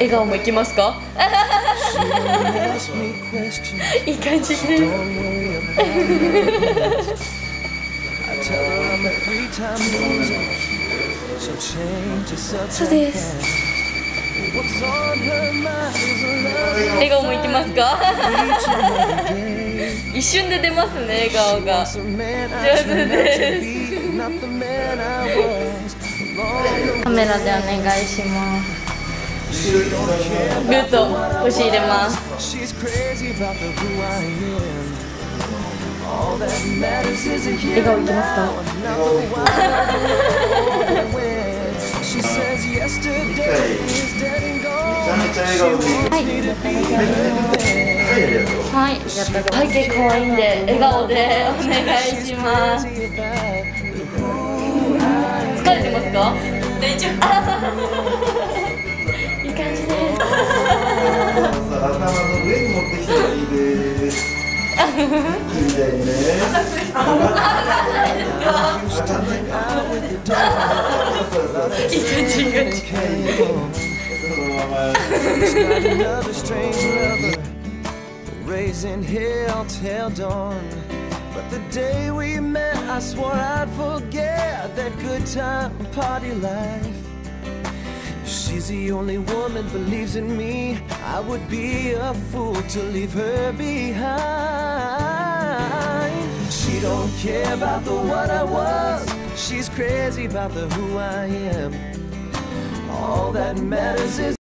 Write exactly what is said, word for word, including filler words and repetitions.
笑顔もいきますか？いい感じです。そうです。笑顔もいきますか？一瞬で出ますね、笑顔が。上手です。カメラでお願いします。グッと腰入れます。笑顔いきますか？はい、背景可愛いんで笑顔でお願いします。疲れてますか？大丈夫。いい感じです。 頭の上に持ってきたらいいです。いいね。 いい感じ、いい感じ。 Raising hell till dawn. But the day we met, I swore I'd forget that good time party life. She's the only woman believes in me. I would be a fool to leave her behind. She don't care about the what I was. She's crazy about the who I am. All that matters is